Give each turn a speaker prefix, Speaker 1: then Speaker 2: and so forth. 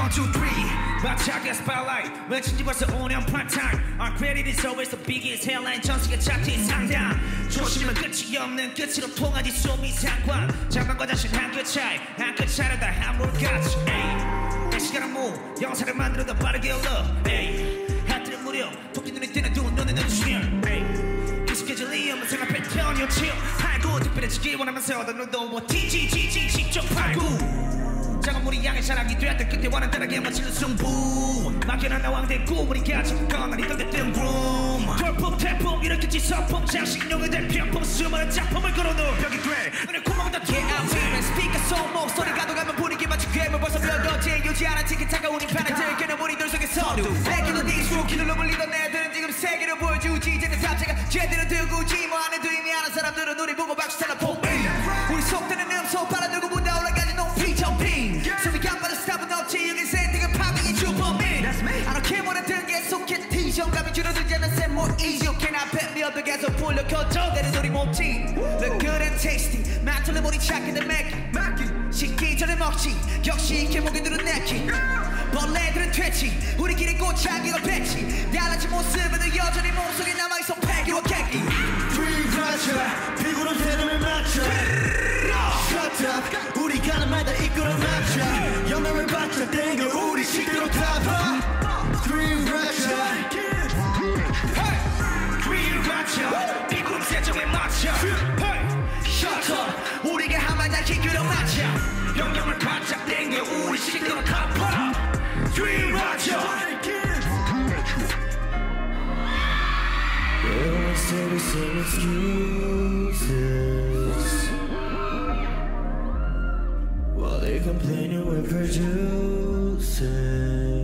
Speaker 1: 2, 3 마차게 spotlight 외친지 벌써 5년 part-time Our credit is always the biggest headline 전시가 차트 상단 조심은 끝이 없는 끝으로 통하지 소미 상관 장관과 자신 한 끗 차이 한 끗 차이로 다 한물같이 내 시간은 뭐 영상을 만들어도 빠르게 올라 하트는 무려 토끼 눈이 뜨는 두 눈에 눈치면 익숙해질 리엄은 생각 패턴이요 chill 팔고 특별해지기 원하면서 더 눈도 뭐 TGGG 10.89 작은 물이 양의 사랑이 되었던 그때 원한다라게 마치는 승부 막연한 나왕된 꿈을 같이 꺼내니 던데 뜬구름 돌풍 태풍 일으켰지 서풍 장식용의 대표품 수많은 작품을 걸어놓은 벽이 돼 눈에 구멍 다 개아우면 스피커 속 목소리 가둬가면 분위기 맞추 괴물 벌써 몇 번째 유지 않은 티켓타가 우린 편한들 깨는 우리들 속에 서두 애기도 닉스로 길로 불리던 애들은 지금 세계를 보여주지 이제는 잡채가 제대로 들고지 뭐 안에도 이미 아는 사람들은 우리 보고 박수 쳐라 폭 우리 속되는 음소 빨아들고 문다 올라가지 높이 점핑 소리 간발의 스탑은 없지 여기 센팅은 파밍이 슈퍼맨 I don't care 뭐라 등에 속해 티셔감이 줄어들지 않은 셈 more easy Okay 나 뱀미어도 계속 불려 켜줘 내는 우리 몸짓 Look good and tasty 만들래 머리 착해도 맥기 식기 전에 먹지 역시 이렇게 목에 누른 내키 벌레들은 퇴치 우리끼리 꽃향기가 배치 달라진 모습에도 여전히 몸속에 남아있어 패기와 객기
Speaker 2: 3RACHA 피구는 새름을 맞춰 Shut up 우리 가는 말 다 이끌어 맞춰 영감을 받쳐 땡겨 우리 식대로 타봐 3RACHA
Speaker 1: 3RACHA 피구는 세정에 맞춰 Shut up 우리가 한 말 다 이끌어 맞춰 영감을 바짝 땡겨 우리 식대로 타봐 3RACHA
Speaker 2: There was some excuses While they complaining we're producing